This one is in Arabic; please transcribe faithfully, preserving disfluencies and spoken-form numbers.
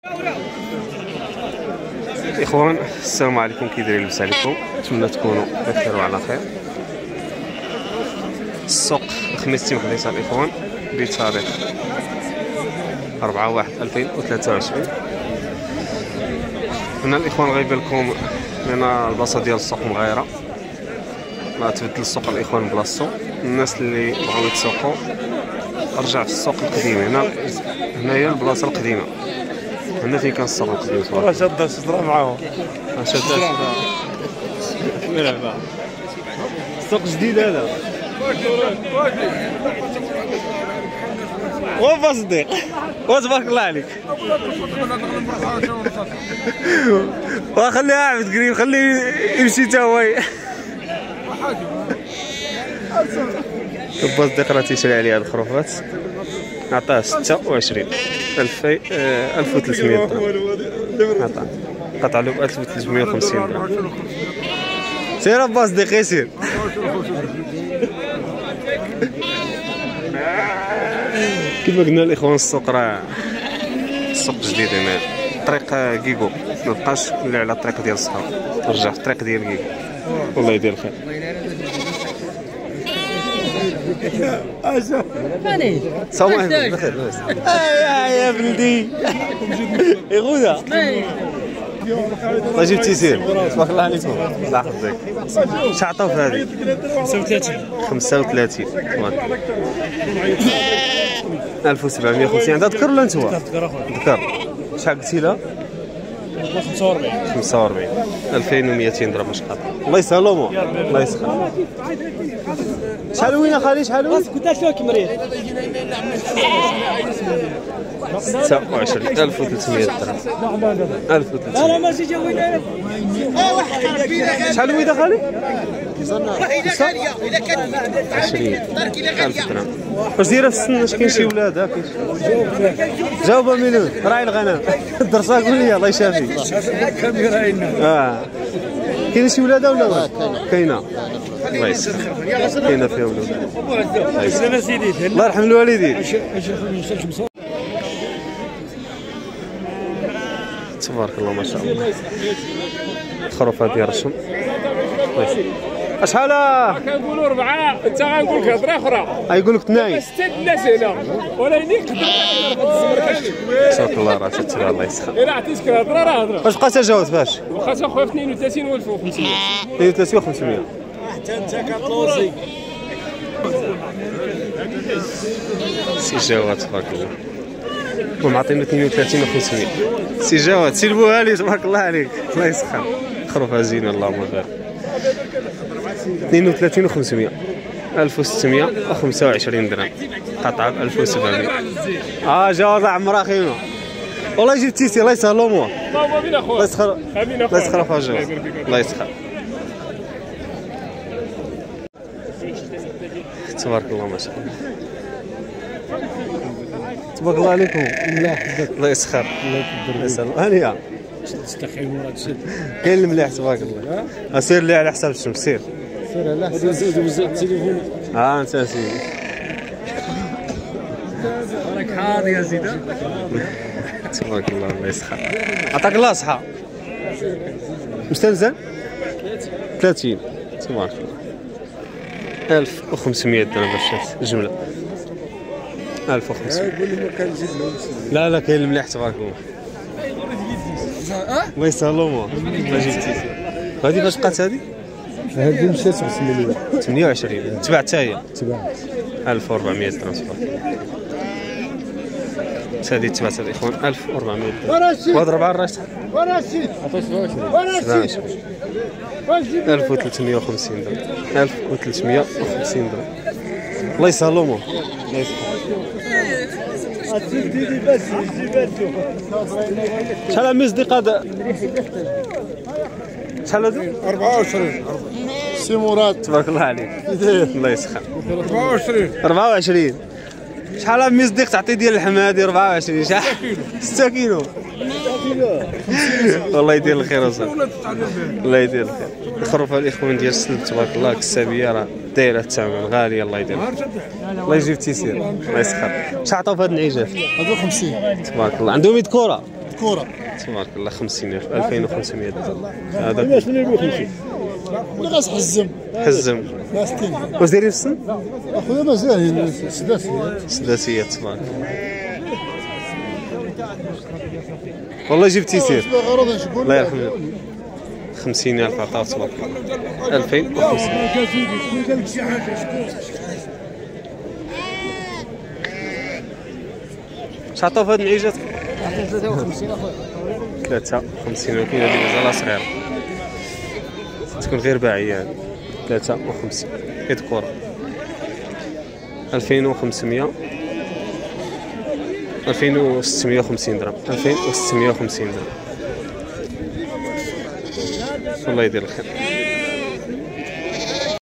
اخوان السلام عليكم، كي دايرين؟ لاباس عليكم؟ نتمنى تكونوا بخير وعلى خير. السوق الخميس تيمقديس الاخوان بتاريخ أربعة واحد ألفين وثلاثة وعشرين. هنا الاخوان غايبه لكم من البلاصه ديال السوق مغايره، ما تبدل السوق الاخوان بلاصتو. الناس اللي بغاو يتسوقوا رجع في السوق القديم. هنا هنايا البلاصه القديمه، هنا فين كان السوق القديم. راه شاد الشجره معاهم، شاد الشجره السوق جديد هذا. وفا صديق وتبارك الله عليك. وخليه عابد قريب، خليه يمشي تا هو. كبا صديق راه تيشري عليه هاد الخروفات، عطاه ستة وعشرين ألف ألف وثلاثمية درهم. عطاه قطع له ألف وثلاثمية وخمسين درهم. سير ابا صديقي سير. كيف قلنا الاخوان السوق راه السوق جديد هنا، طريق كيكو ما بقاش اللي على الطريق ديال الصحاب، رجع في الطريق ديال كيكو. والله يدير الخير. ماني صوم بخير يا يا بلدي يا غودا طيب جبتي سير تبارك الله عليكم. الله يحفظك. اش عطاو في هذه؟ خمسة وثلاثين خمسة وثلاثين ألف وسبعمية وخمسين. عندها ذكر ولا انت؟ ذكر اخويا ذكر. شحال قلتي لها؟ خمسة وأربعين خمسة وأربعين ألفين ومئتين درهم. اش قاطع؟ الله يسهلهم. الله يسخر. شحال وين خالي؟ شحال وين؟ كنت اشوك مريض ستة وعشرين ألف وثلاثمية درهم. ألف وثلاثمية. انا ماشي جا وين انا. شحال وين خالي؟ عشرين ألف درهم. واش دايره في السن؟ اش كاين شي ولاد هاك؟ جاوبه مليون راعي الغنم. الدرسه قول لي الله يشافيك. اه كاين شي ولاد ولا كاينه؟ الله يسخر. كاينه فيها ولاد. الله يرحم الوالدين. تبارك الله ما شاء الله. الخروفات ديال الرشم. شحال؟ كنقولوا أربعة، أنت غنقول لك هضرة أخرى. غايقول لك اثنين. ستة الناس هنا، ولكن يقدر تبارك الله راه تتبع الله يسخر. إلا عطيتك الهضرة راه هضرة. واش بقى تجاوز فاش؟ واخا تاخذ اثنين وثلاثين وألف وخمسمية. اثنين وثلاثين وخمسمية. حتى انت كطوسي سي جواد تبارك الله. ومعطينا اثنين وثلاثين وخمسمية. سي جواد سيلبوها لي تبارك الله عليك. الله يسخر. خروفها زينه اللهم بارك. اثنين وثلاثين وخمسمية ألف وستمية وخمسة وعشرين درهم. قطعه ب ألف وسبعمية. اه جواد عمرها خيمه. والله جبتي سي الله يسهلهم. الله بينا خويا. الله يسخر. الله يسخر خويا جواد. الله يسخر. تبارك الله ما شاء الله. تبارك الله عليكم. الله يحفظك. الله يسخر. الله يسلم. هانيه تستخيل ولا تشد. كاين المليح تبارك الله. سير لي على حساب الشمس. سير سير على حساب التليفون. اه انت سيدي راك حاضر يا سيدي. تبارك الله. الله يسخر. عطاك الله صحه. مستنزل ثلاثين. تبارك الله. ألف وخمسمية درهم باش الجمله. ألف وخمسمية. لا لا كاين المليح تبارك الله. الله يسهلهم. ما جبتي هذه فاش بقات هذه؟ هذه مشات ب ثمانية وعشرين. تبعت حتى هي تبعت ألف وأربعمية درهم. تبارك الله. هذه تبعت الاخوان ألف وأربعمية درهم. وهاد ربعه الراس عطاو سبعة وعشرين ألف وثلاثمية وخمسين درهم. ألف وثلاثمية وخمسين درهم. الله يسهلهم. الله يسهل. شحال عمي صديق هذا؟ شحال هذا؟ أربعة وعشرين. سي مراد تبارك الله عليك. الله يسخر. أربعة وعشرين. أربعة وعشرين. شحال عمي صديق تعطي ديال اللحم هذه؟ أربعة وعشرين. شحال؟ ستة كيلو. والله يدير الخير اصاحبي. الله يدير الخير. الخروفه الاخوان ديال السلب تبارك الله كسابيه راه دايره الثمن غاليه. الله يدير الله يجيب التيسير. الله يسخر. شحال عطاو في هاد العجاف؟ هذو خمسين. تبارك الله. عندهم يد كره. كوره. تبارك الله خمسين ألف ألفين وخمسمية درهم. هذا اللي غتحزم حزم. ستين. واش دايرين في السن؟ اخويا مازال سداسيات. سداسيات تبارك. والله جبتي سير. الله يرحمه. خمسين ألف عطاو تبارك الله. ألفين وخمسمية. اش عطاو في هاد العيجات؟ ثلاثة وخمسين اخويا. ثلاثة وخمسين ولكن هذه مازالها صغيرة تكون غير باعية هذه. ثلاثة وخمسين يد كورة. ألفين وخمسمية ألفين وستمية وخمسين درهم. ألفين وستمية وخمسين درهم. الله يدير الخير.